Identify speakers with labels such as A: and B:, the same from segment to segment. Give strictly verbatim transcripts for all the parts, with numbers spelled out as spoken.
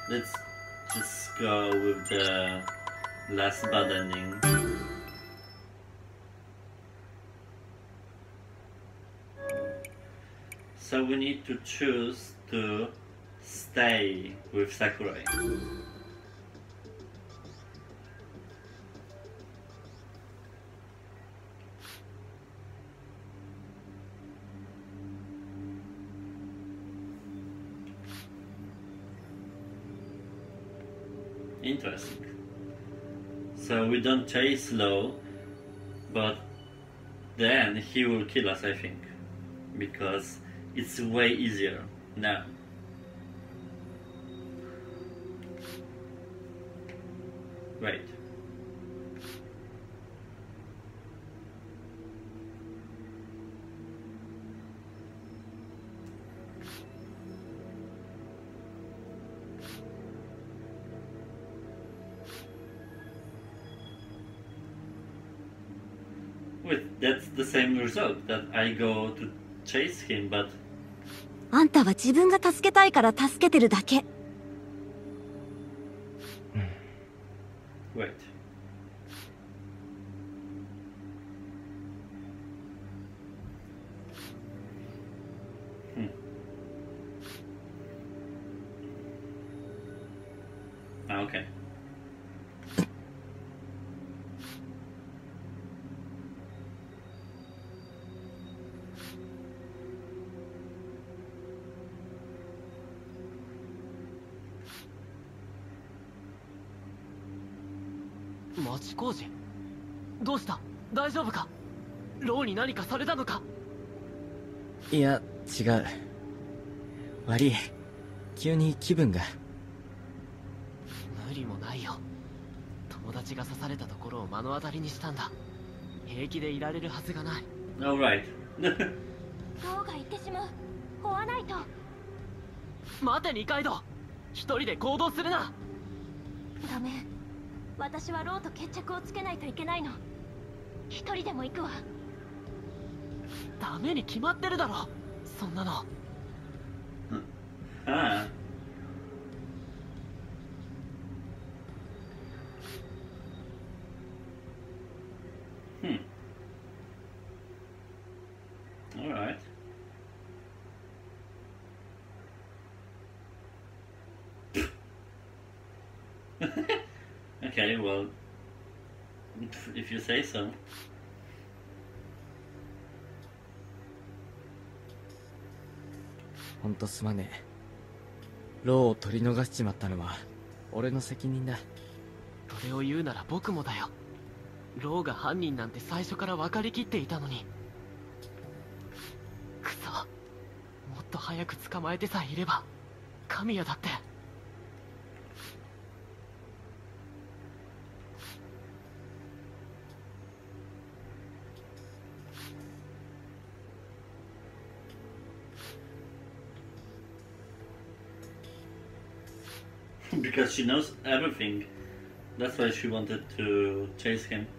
A: Let's just go with the last bad ending. So we need to choose to stay with Sakurai. Interesting. So we don't chase Low, but then he will kill us, I think, because it's way easier now. Wait. Wait, that's the same result, that I go to chase him, but...
B: あんたは自分が助けたいから助けてるだけ。
A: Wait. Hmm. Ah, okay.
C: Machi 町工事どうした大丈夫かローに何かされたのか
D: いや違う悪い急に気分が
C: 無理もないよ友達が刺されたところを目の当たりにしたんだ平気でいられるはずがない
A: Alright.
B: ローが行ってしまう追わないと
C: 待て二階堂一人で行動するな
B: ダメ私はローと決着をつけないといけないの一人でも行くわ
C: ダメに決まってるだろそんなの
A: Ah. Hmm. Alright. Okay, well, if you say so.
D: ほんとすまねえローを取り逃しちまったのは俺の責任だ
C: それを言うなら僕もだよローが犯人なんて最初から分かりきっていたのにくそもっと早く捕まえてさえいれば神谷だって
A: Because she knows everything. That's why she wanted to chase him.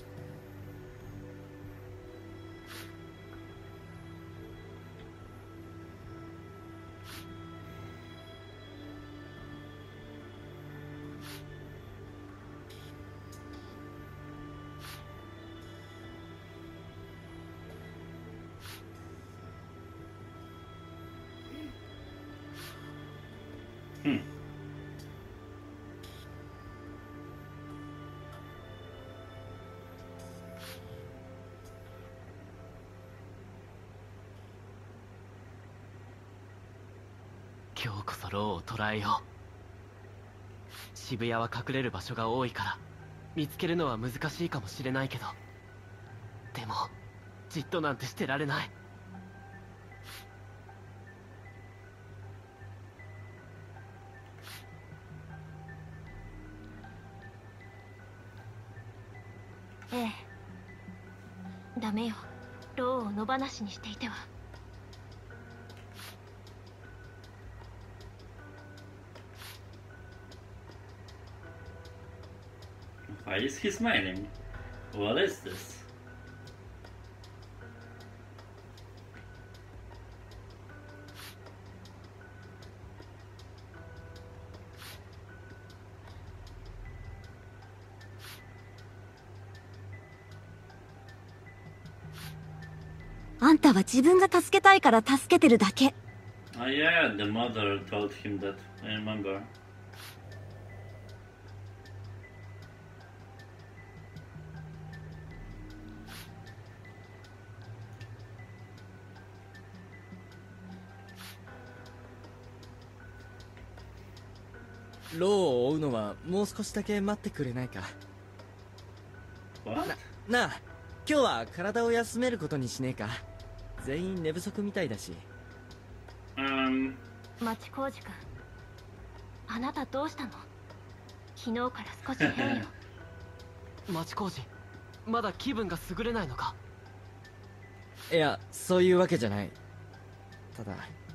A: Hmm. .
C: 今日こそローを捕らえよう渋谷は隠れる場所が多いから見つけるのは難しいかもしれないけどでもじっとなんてしてられない
B: ええダメよローを野放しにしていては
A: Why is he smiling? What is this?
E: あんたは自分が助けたいから助けてるだけ。
A: Oh yeah, the mother told him that. I remember.
D: ローを追うのはもう少しだけ待ってくれないか。
A: What?
D: なあ、今日は体を休めることにしねえか。全員寝不足みたいだし。
A: Um,
B: 町浩二君、あなたどうしたの？昨日から少し変よ。
C: 町工事まだ気分が優れないのか？
D: いや、そういうわけじゃない。ただ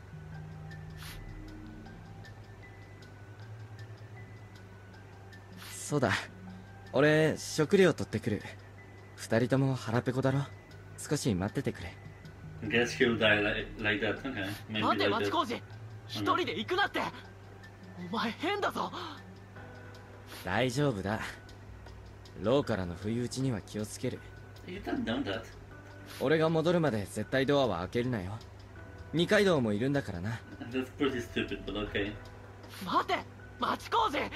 D: そうだ、俺食料取ってくる。二人とも腹ペコだろ。少し待っててくれ。
A: guess he'll die like, like that. Okay, maybe
C: 待て
A: like
C: 町
A: that.
C: 工事、一人で行くなって。お前変だぞ。
D: 大丈夫だ。ローからの不意打ちには気をつける。
A: You don't know that.
D: 俺が戻るまで絶対ドアは開けるなよ。二階堂もいるんだからな。
A: That's pretty stupid, but okay.
C: 待て町工事。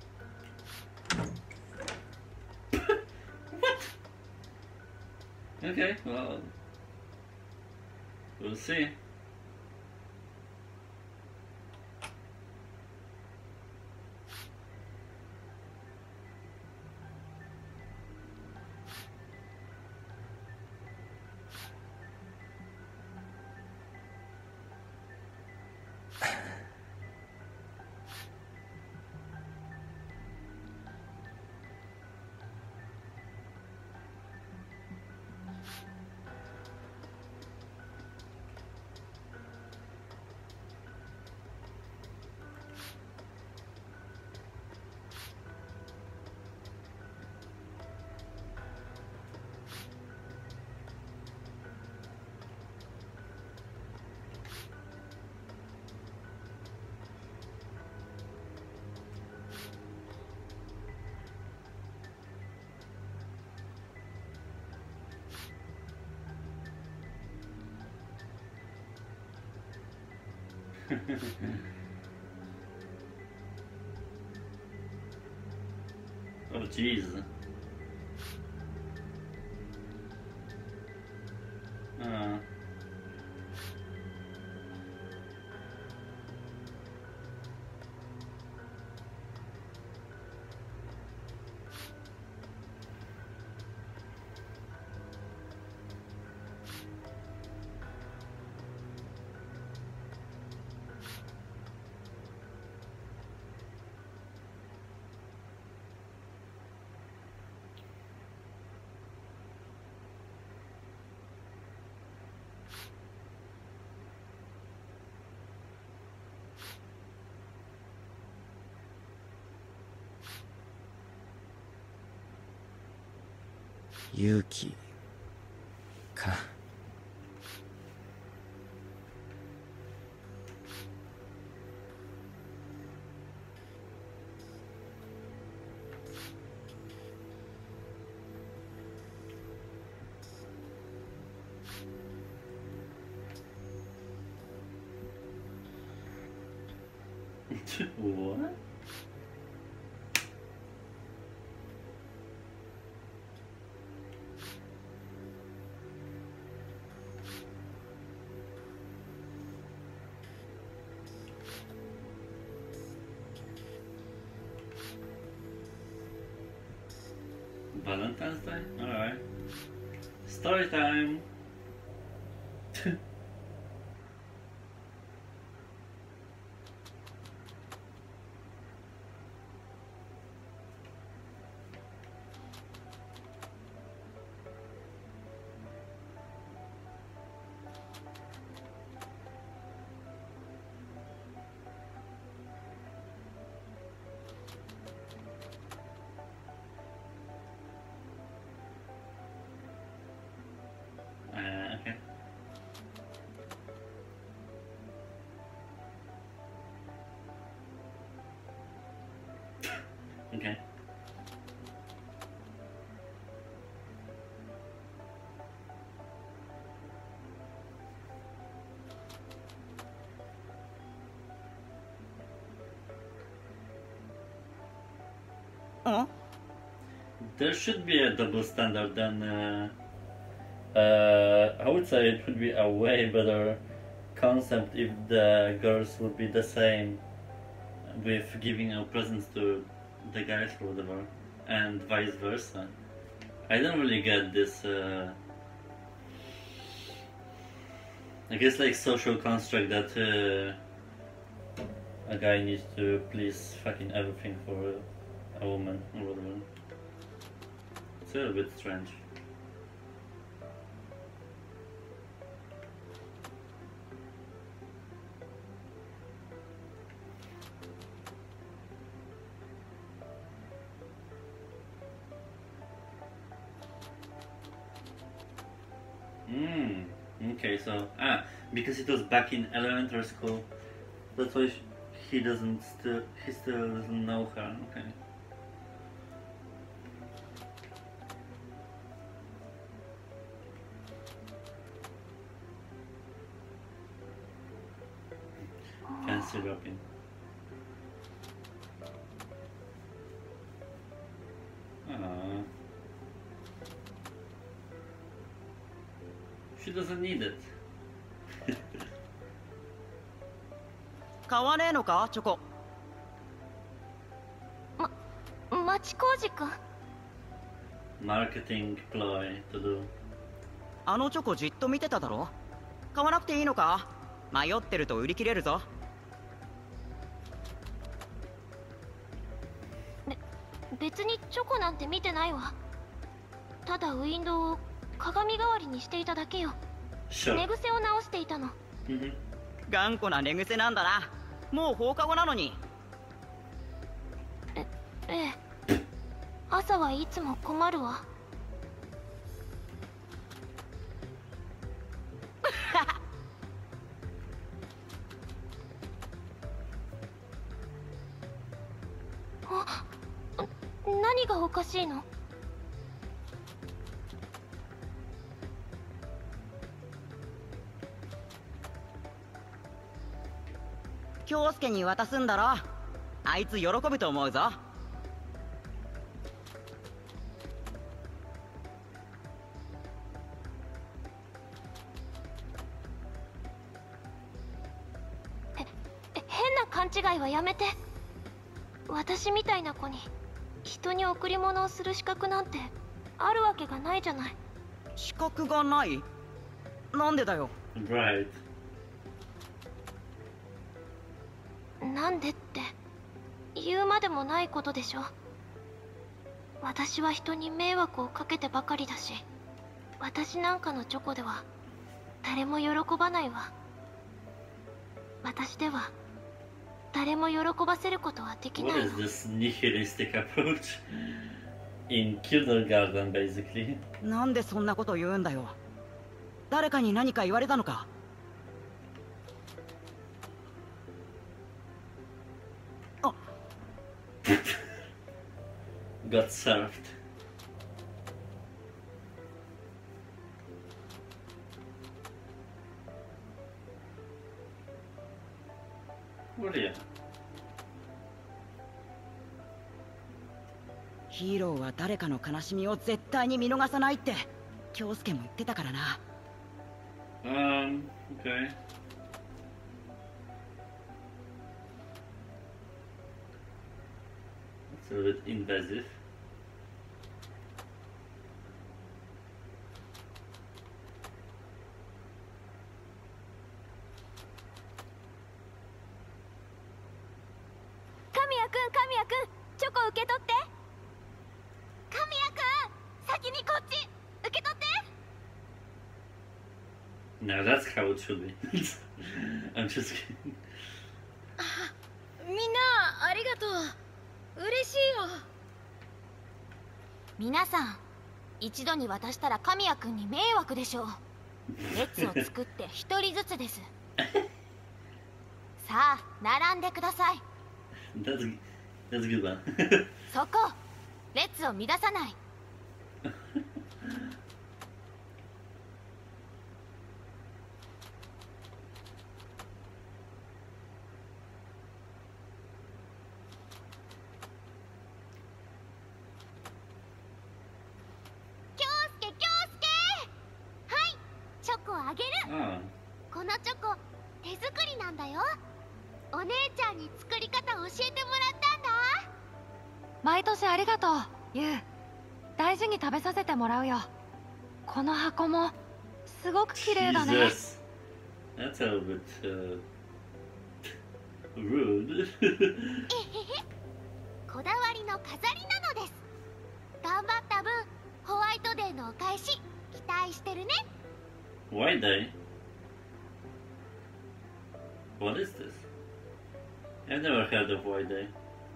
A: Okay, well, we'll see. Oh jeez. Uh.
D: 「勇気」か。
A: What? Valentine's Day? Alright. Story time! Uh, okay. Okay.
F: ん
A: There should be a double standard, then uh, uh, I would say it would be a way better concept if the girls would be the same with giving a presents to the guys or whatever, and vice versa. I don't really get this, uh, I guess like social construct that uh, a guy needs to please fucking everything for a woman or whatever. It's a little bit strange. Hmm. Okay, so ah, because it was back in elementary school, that's why sh- he doesn't still he still doesn't know her. Okay. Fancy wrapping. Ah. She doesn't need it.
F: 買わねえのかチョコ。
B: 町工事くん。
A: Marketing ploy to do.
F: あのチョコじっと見てただろ。買わなくていいのか。迷ってると売り切れるぞ。
B: べ別にチョコなんて見てないわ。ただウィンドウを鏡代わりにしていただけよ。
A: Sure.
B: 寝癖を直していたの。
A: Mhm.
F: 頑固な寝癖なんだな。もう放課後なのに。
B: えええ。朝はいつも困るわ。あ、何がおかしいの？
F: 京介に渡すんだろ。あいつ喜ぶと思うぞ。
B: え、え、変な勘違いはやめて。私みたいな子に人に贈り物をする資格なんてあるわけがないじゃない。
F: 資格がない？なんでだよ。
A: Right.
B: なんでって言うまでもないことでしょ。私は人に迷惑をかけてばかりだし、私なんかのチョコでは誰も喜ばないわ。私では誰も喜ばせることはできな
A: What
B: い
A: is
B: の。
A: this nihilistic approach in kindergarten, basically?
F: なんでそんなこと言うんだよ。誰かに何か言われたのか。
A: Got served. Well, yeah.
F: ヒーローは誰かの悲しみを絶対に見逃さないって京介も言ってたからな。
A: Um, okay. It's a little bit invasive.
B: Kamiyaくん、Kamiyaくん、チョコ受け取って。Kamiyaくん、先にこっち受け取って。
A: Now that's how it should be. I'm just kidding.
B: みんなありがとう。嬉しいよ。皆さん、一度に渡したら神谷くんに迷惑でしょう。列を作って一人ずつです。さあ、並んでください。
A: That's that's a good one.
B: そこ、列を乱さない。 のチョコ手作りなんだよ。お姉ちゃんに作り方教えてもらったんだ。
G: 毎年ありがとうユウ。大事に食べさせてもらうよ。この箱もすごく綺麗だね。
A: Jesus. That's a little bit uh, rude.
B: こだわりの飾りなのです。頑張った分ホワイトデーのお返し期待してるね。
A: White Day? What is this? I've never heard of White Day.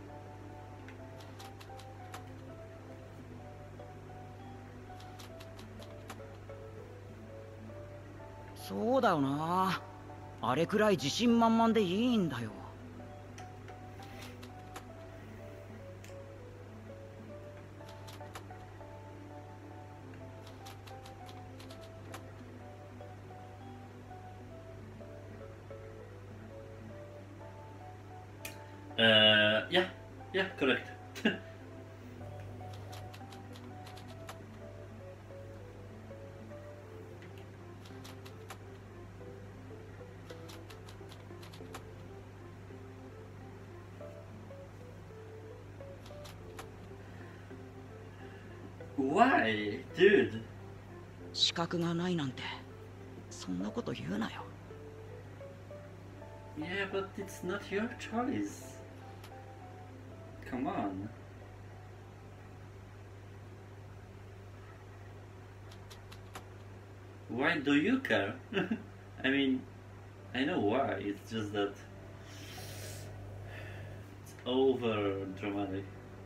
F: そうだよな。あれくらい自信満々でいいんだよ。
A: Uh, yeah, yeah, correct. Why, dude?
F: 資格がないなんてそんなこと言うなよ。
A: Yeah, but it's not your choice. Come on. Why do you care? I mean, I know why, it's just that it's over dramatic.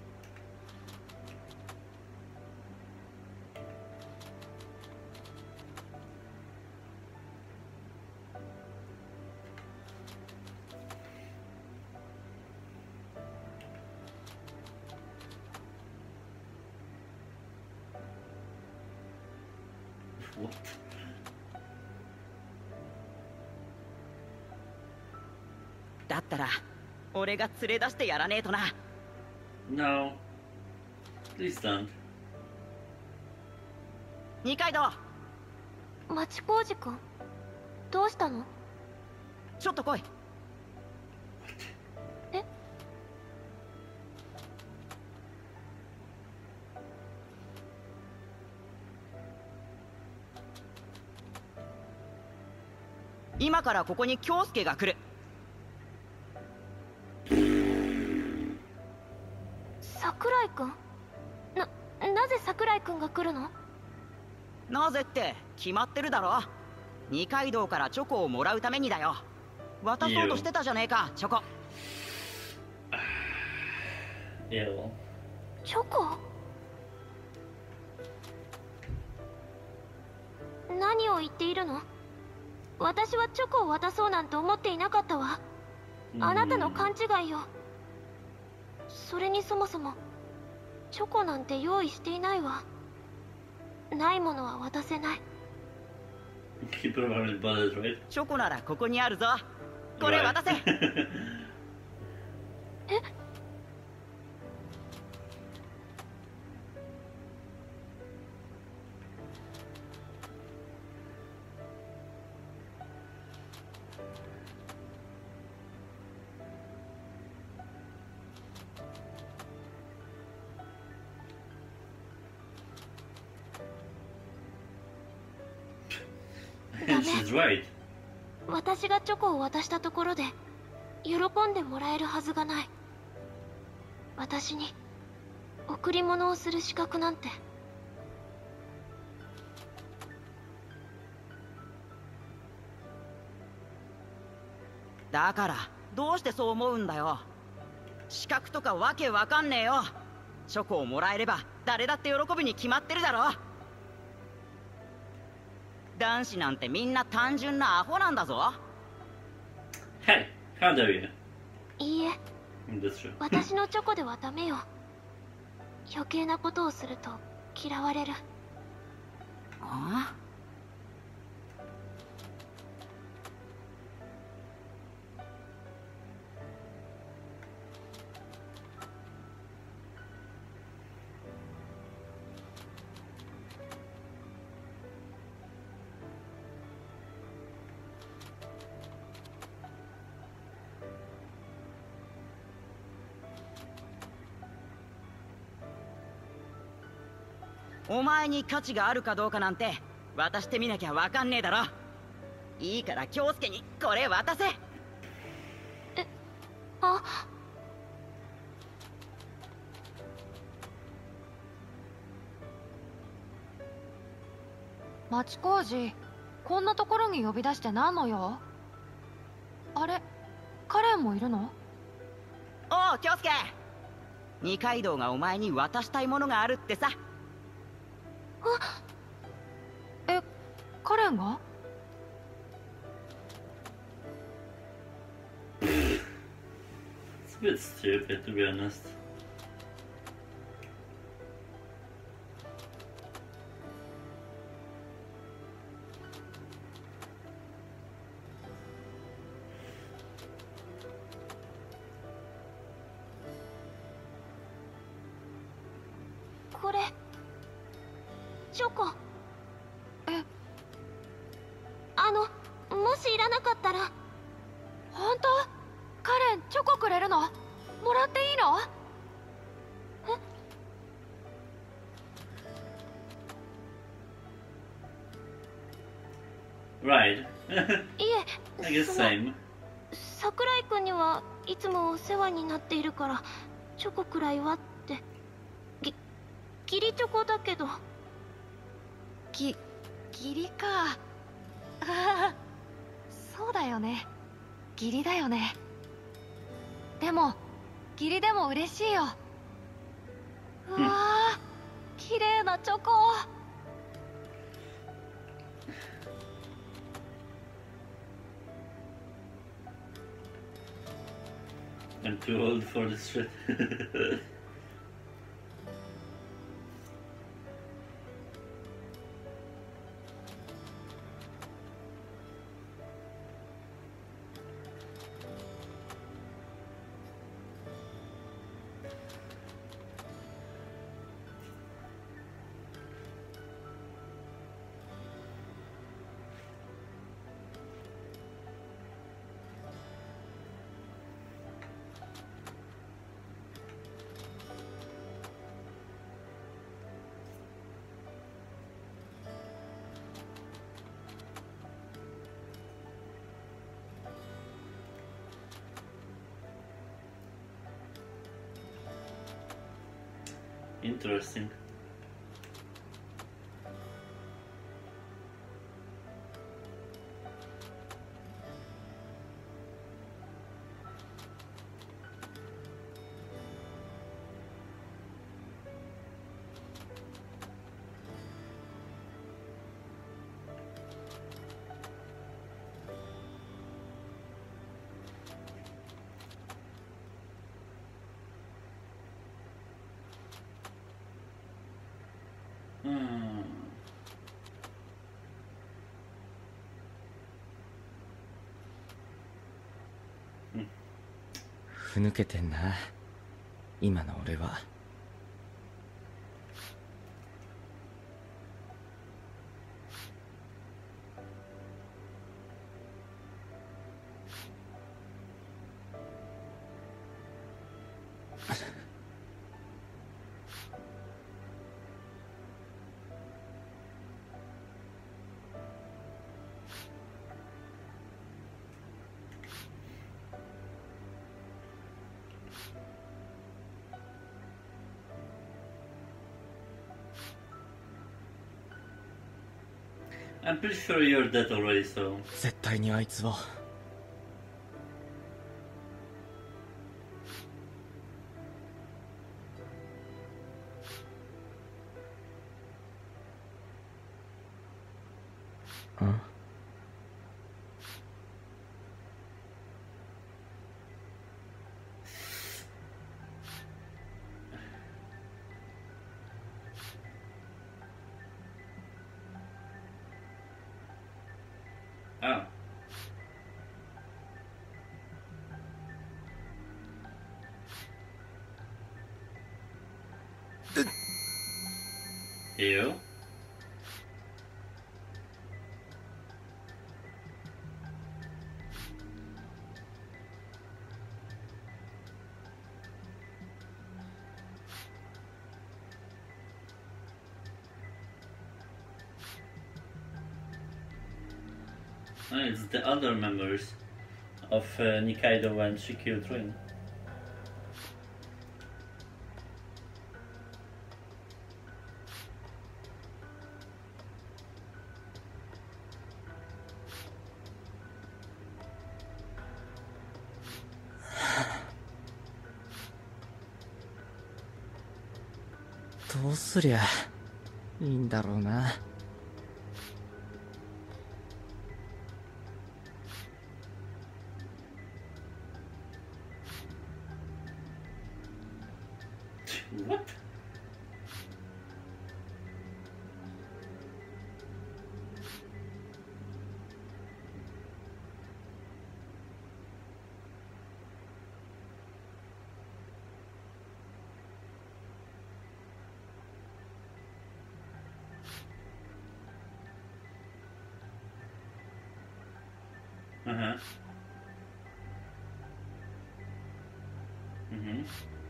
A: What?
F: だったら俺が連れ出してやらねえとな。
A: No. Please don't.
F: 二階堂、
B: 町浩二君どうしたの？
F: ちょっと来い。
B: え？
F: 今からここに京介が来る。
B: 桜井君？な、なぜ桜井君が来るの？
F: なぜって決まってるだろ。二階堂からチョコをもらうためにだよ。渡そうとしてたじゃねえか、チョコ。
A: Ew.
B: チョコ？何を言っているの？私はチョコを渡そうなんて思っていなかったわ。あなたの勘違いよ。それにそもそもチョコなんて用意していないわ。ないものは渡せない。
A: Keep remembering brothers, right?
F: チョコならここにあるぞ。これ渡せ。
A: Right.
B: え？ダメ。
A: She's right.
B: 私がチョコを渡したところで喜んでもらえるはずがない。私に贈り物をする資格なんて。
F: だからどうしてそう思うんだよ。資格とかわけわかんねえよ。チョコをもらえれば誰だって喜ぶに決まってるだろ。男子なんてみんな単純なアホなんだぞ。
A: Hey, how dare you?
B: いいえ、
A: That's true.
B: 私のチョコではダメよ。余計なことをすると嫌われる。
F: あ？ お前に価値があるかどうかなんて渡してみなきゃわかんねえだろ。いいから京介にこれ渡せ。
B: え、あ、
G: 町工事、こんなところに呼び出して何の用？あれ、カレンもいるの？
F: おう京介、二階堂がお前に渡したいものがあるってさ。
G: え、カレンが？
A: It's a bit stupid, to be honest.
B: これチョコ。
G: え、
B: あの、もしいらなかったら。
G: 本当？カレン、チョコくれるの？もらっていいの？
A: え Right.
B: い
A: I
B: え、
A: guess
B: その
A: same.
B: 桜井くんにはいつもお世話になっているからチョコくらいはって。ぎ義理チョコだけど。
G: ぎ、義理か。あーそうだよね。義理だよね。でも、義理でも嬉しいよ。うわあ、綺麗なチョコ。
A: I'm too old for this shit. Interesting. Hmm.
D: ふぬけてんな今の俺は。
A: I'm pretty sure you're dead already, so.
D: 絶対にあいつを。ん？
A: Ah. You? Oh, it's the other members of uh, Nikaido when she killed Rin.
D: どうすりゃいいんだろうな。
A: What? Uh-huh. Mm-hmm.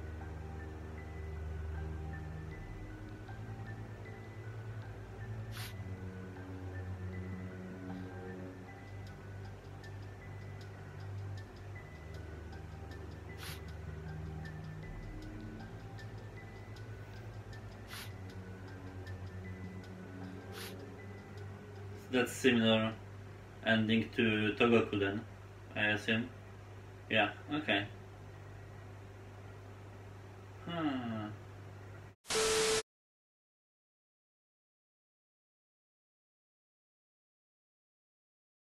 A: That's similar ending to Togoku then, I assume. Yeah, okay. Huh.